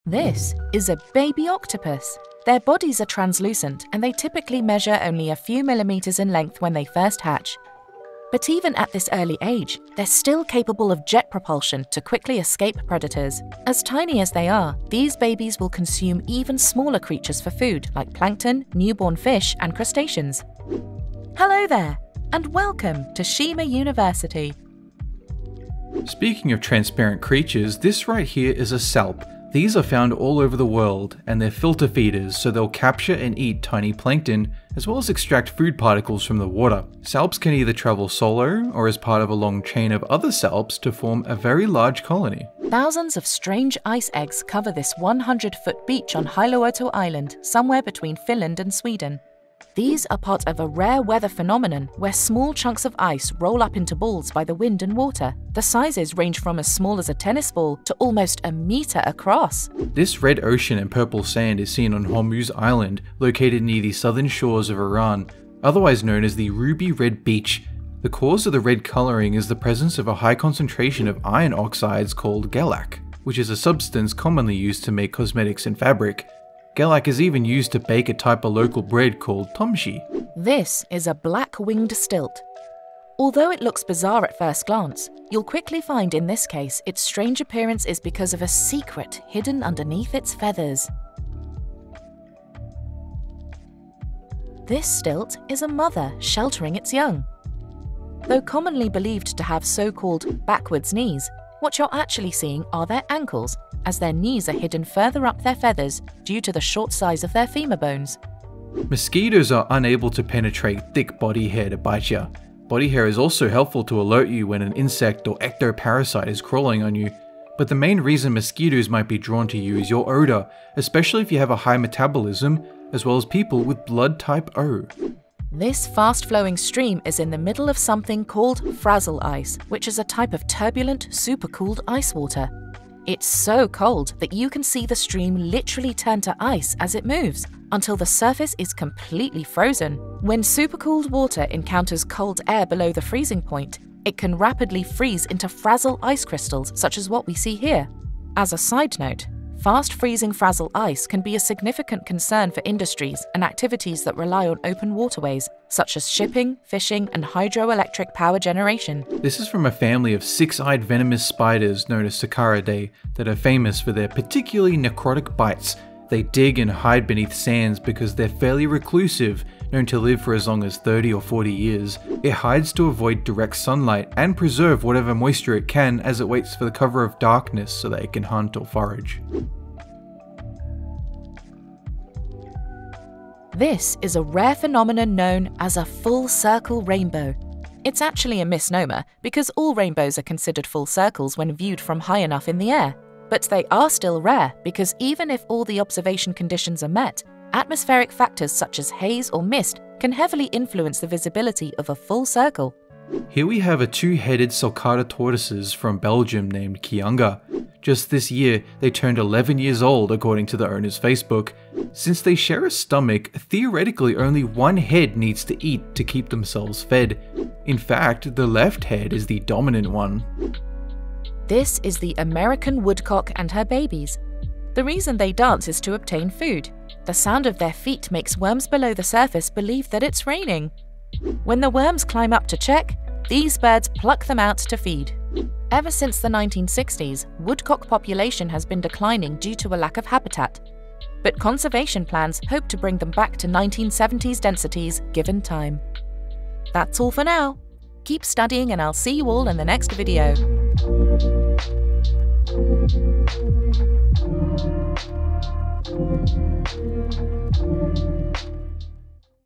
This is a baby octopus. Their bodies are translucent and they typically measure only a few millimeters in length when they first hatch. But even at this early age, they're still capable of jet propulsion to quickly escape predators. As tiny as they are, these babies will consume even smaller creatures for food like plankton, newborn fish, and crustaceans. Hello there, and welcome to Shima University. Speaking of transparent creatures, this right here is a salp. These are found all over the world, and they're filter feeders, so they'll capture and eat tiny plankton, as well as extract food particles from the water. Salps can either travel solo, or as part of a long chain of other salps to form a very large colony. Thousands of strange ice eggs cover this 100-foot beach on Hailuoto Island, somewhere between Finland and Sweden. These are part of a rare weather phenomenon where small chunks of ice roll up into balls by the wind and water. The sizes range from as small as a tennis ball to almost a meter across. This red ocean and purple sand is seen on Hormuz Island, located near the southern shores of Iran, otherwise known as the Ruby Red Beach. The cause of the red coloring is the presence of a high concentration of iron oxides called gelac, which is a substance commonly used to make cosmetics and fabric. Gelac is even used to bake a type of local bread called tomshi. This is a black-winged stilt. Although it looks bizarre at first glance, you'll quickly find in this case its strange appearance is because of a secret hidden underneath its feathers. This stilt is a mother sheltering its young. Though commonly believed to have so-called backwards knees, what you're actually seeing are their ankles, as their knees are hidden further up their feathers due to the short size of their femur bones. Mosquitoes are unable to penetrate thick body hair to bite you. Body hair is also helpful to alert you when an insect or ectoparasite is crawling on you, but the main reason mosquitoes might be drawn to you is your odor, especially if you have a high metabolism, as well as people with blood type O. This fast-flowing stream is in the middle of something called Frazzle Ice, which is a type of turbulent, supercooled ice water. It's so cold that you can see the stream literally turn to ice as it moves, until the surface is completely frozen. When supercooled water encounters cold air below the freezing point, it can rapidly freeze into Frazzle ice crystals such as what we see here. As a side note, fast-freezing Frazzle ice can be a significant concern for industries and activities that rely on open waterways, such as shipping, fishing, and hydroelectric power generation. This is from a family of six-eyed venomous spiders known as Sakara that are famous for their particularly necrotic bites. They dig and hide beneath sands because they're fairly reclusive, known to live for as long as 30 or 40 years. It hides to avoid direct sunlight and preserve whatever moisture it can as it waits for the cover of darkness so that it can hunt or forage. This is a rare phenomenon known as a full circle rainbow. It's actually a misnomer because all rainbows are considered full circles when viewed from high enough in the air. But they are still rare because even if all the observation conditions are met, atmospheric factors such as haze or mist can heavily influence the visibility of a full circle. Here we have a two-headed Sakara tortoises from Belgium named Kianga. Just this year, they turned 11 years old according to the owner's Facebook. Since they share a stomach, theoretically only one head needs to eat to keep themselves fed. In fact, the left head is the dominant one. This is the American woodcock and her babies. The reason they dance is to obtain food. The sound of their feet makes worms below the surface believe that it's raining. When the worms climb up to check, these birds pluck them out to feed. Ever since the 1960s, woodcock population has been declining due to a lack of habitat. But conservation plans hope to bring them back to 1970s densities given time. That's all for now. Keep studying and I'll see you all in the next video.